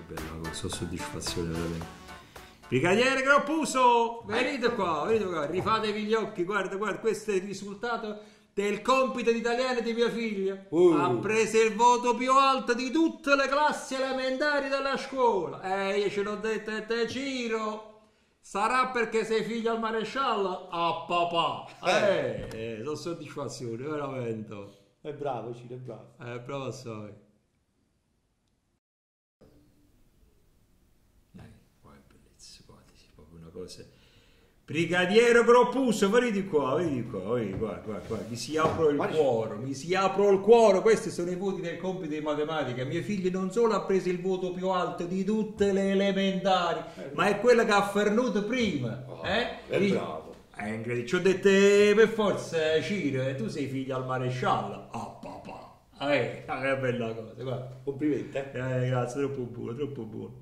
bella cosa, soddisfazione veramente. Brigadiere Groppuso, venite qua, rifatevi gli occhi, guarda, questo è il risultato del compito di italiano di mia figlia. Ha preso il voto più alto di tutte le classi elementari della scuola. Io ce l'ho detto a te, Ciro. Sarà perché sei figlio al maresciallo? A papà. Sono soddisfazione, veramente. È bravo, Ciro, è bravo. Bravo assai. Poi è bellezza, guarda, proprio una cosa. Brigadiere Groppuso, venite qua, guarda, mi si apro il cuore, questi sono i voti del compito di matematica. Mio figlio non solo ha preso il voto più alto di tutte le elementari, ma è quello che ha fernuto prima. È bravo. Incredibile. Ci ho detto, per forza, Ciro, tu sei figlio al maresciallo. Papà. Che bella cosa, guarda. Complimenti. Grazie, troppo buono, troppo buono.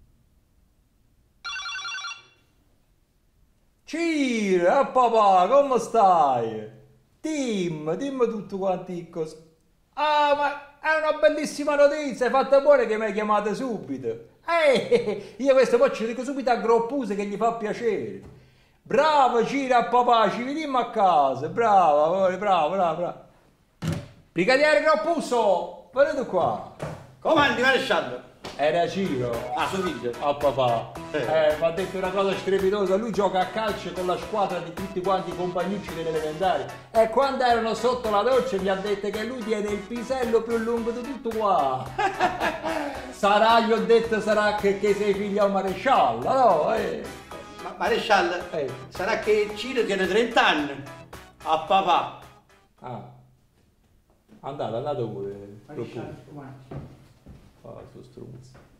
Ciro, papà, come stai? Dimmi tutto quanto così. Ma è una bellissima notizia, hai fatto buono che mi hai chiamato subito. Io questo poi ci dico subito a Groppuso che gli fa piacere. Bravo Ciro a papà, ci vediamo a casa. Bravo. Brigadiere Groppuso, venite qua. Comandi, maresciallo. Era Ciro. Suo figlio. A papà. Mi ha detto una cosa strepitosa. Lui gioca a calcio con la squadra di tutti quanti i compagnucci delle elementari. E quando erano sotto la doccia gli ha detto che lui tiene il pisello più lungo di tutto qua. Gli ho detto, sarà che sei figlio al maresciallo, no? Ma maresciallo, sarà che Ciro tiene 30 anni. A papà. Andate pure. Maresciallo, Sto struzzo.